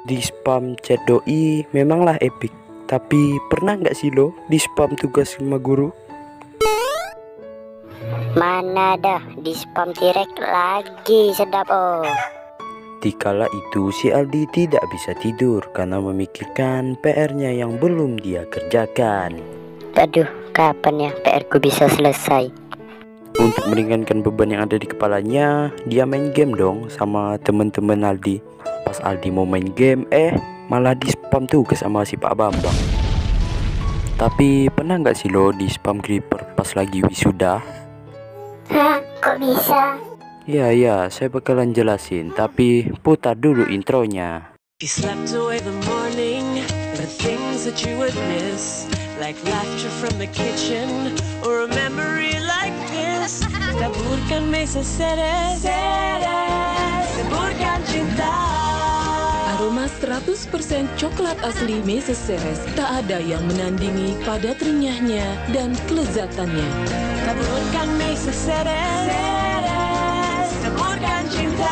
Di spam chat doi memanglah epic. Tapi pernah nggak sih lo di spam tugas sama guru? Mana dah di spam direct lagi sedap oh. Dikala itu si Aldi tidak bisa tidur karena memikirkan PR-nya yang belum dia kerjakan. Aduh, kapan ya PR ku bisa selesai? Untuk meringankan beban yang ada di kepalanya, dia main game dong sama temen-temen Aldi. Pas Aldi mau main game, malah di spam tugas sama si Pak Bambang. Tapi pernah nggak sih lo di spam creeper pas lagi wisuda? Hah, kok bisa? Ya, saya bakalan jelasin, tapi putar dulu intronya. You slept away the morning, the things that you would miss, like laughter from the kitchen, or a memory like this. Taburkan mesa seres, taburkan cinta. Aroma 100% coklat asli Mesa Ceres, tak ada yang menandingi pada renyahnya dan kelezatannya. Taburkan mesa seres, taburkan cinta.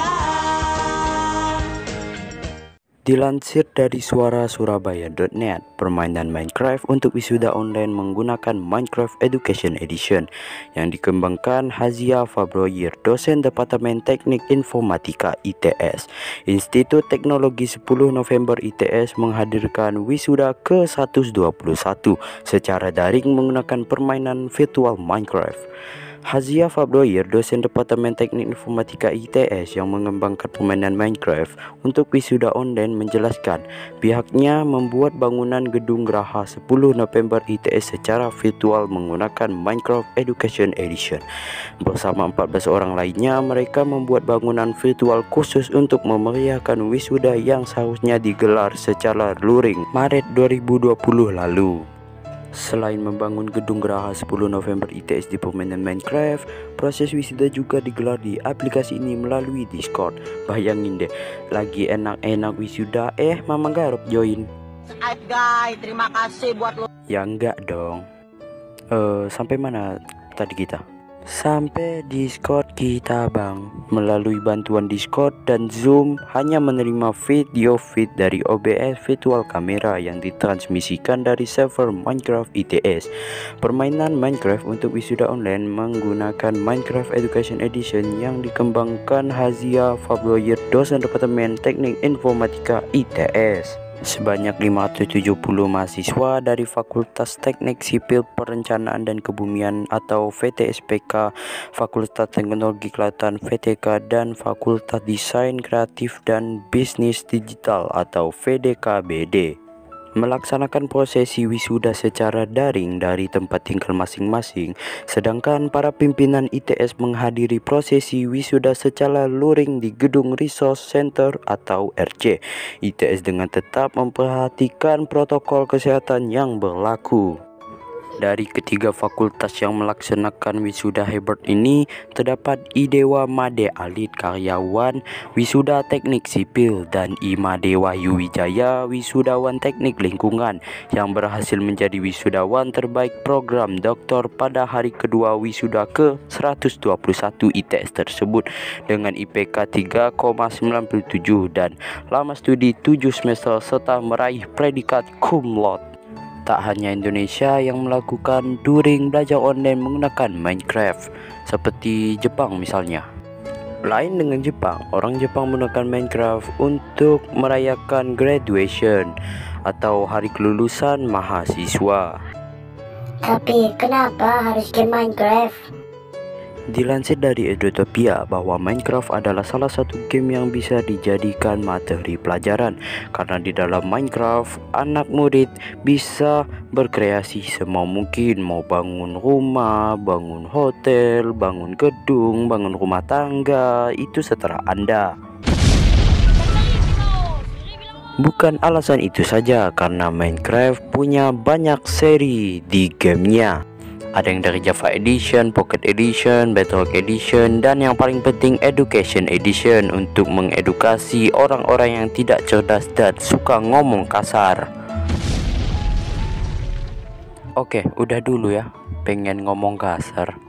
Dilansir dari suarasurabaya.net, permainan Minecraft untuk wisuda online menggunakan Minecraft Education Edition yang dikembangkan Hazia Fabroyer, dosen Departemen Teknik Informatika ITS. Institut Teknologi 10 November ITS menghadirkan wisuda ke-121 secara daring menggunakan permainan virtual Minecraft. Hazia Fabroyer, dosen Departemen Teknik Informatika ITS yang mengembangkan permainan Minecraft untuk wisuda online menjelaskan pihaknya membuat bangunan gedung Geraha 10 November ITS secara virtual menggunakan Minecraft Education Edition. Bersama 14 orang lainnya, mereka membuat bangunan virtual khusus untuk memeriahkan wisuda yang seharusnya digelar secara luring Maret 2020 lalu. Selain membangun gedung Geraha 10 November ITS di permainan Minecraft, proses wisuda juga digelar di aplikasi ini melalui Discord. Bayangin deh, lagi enak-enak wisuda, Mama Garuk join. Guys, terima kasih buat lo. Ya enggak dong. Sampai mana tadi kita? Sampai Discord kita bang. Melalui bantuan Discord dan Zoom hanya menerima video feed dari OBS virtual kamera yang ditransmisikan dari server Minecraft ITS. Permainan Minecraft untuk wisuda online menggunakan Minecraft Education Edition yang dikembangkan Hazia Fabroyer, dosen Departemen Teknik Informatika ITS. Sebanyak 570 mahasiswa dari Fakultas Teknik Sipil Perencanaan dan Kebumian atau VTSPK, Fakultas Teknologi Kelautan VTK, dan Fakultas Desain Kreatif dan Bisnis Digital atau VDKBD melaksanakan prosesi wisuda secara daring dari tempat tinggal masing-masing, sedangkan para pimpinan ITS menghadiri prosesi wisuda secara luring di Gedung Resource Center atau RC ITS dengan tetap memperhatikan protokol kesehatan yang berlaku. Dari ketiga fakultas yang melaksanakan wisuda hebat ini terdapat Idewa Made Alit Karyawan Wisuda Teknik Sipil dan Imadewa Yuwijaya Wisudawan Teknik Lingkungan yang berhasil menjadi wisudawan terbaik program doktor pada hari kedua wisuda ke-121 ITS tersebut dengan IPK 3,97 dan lama studi 7 semester serta meraih predikat cum laude. Tak hanya Indonesia yang melakukan daring belajar online menggunakan Minecraft, seperti Jepang misalnya. Lain dengan Jepang, orang Jepang menggunakan Minecraft untuk merayakan graduation atau hari kelulusan mahasiswa. Tapi kenapa harus game Minecraft? Dilansir dari Edutopia bahwa Minecraft adalah salah satu game yang bisa dijadikan materi pelajaran karena di dalam Minecraft anak murid bisa berkreasi semau mungkin, mau bangun rumah, bangun hotel, bangun gedung, bangun rumah tangga, itu seterah Anda. Bukan alasan itu saja, karena Minecraft punya banyak seri di gamenya. Ada yang dari Java Edition, Pocket Edition, Bedrock Edition, dan yang paling penting Education Edition untuk mengedukasi orang-orang yang tidak cerdas dan suka ngomong kasar. Oke, udah dulu ya, pengen ngomong kasar.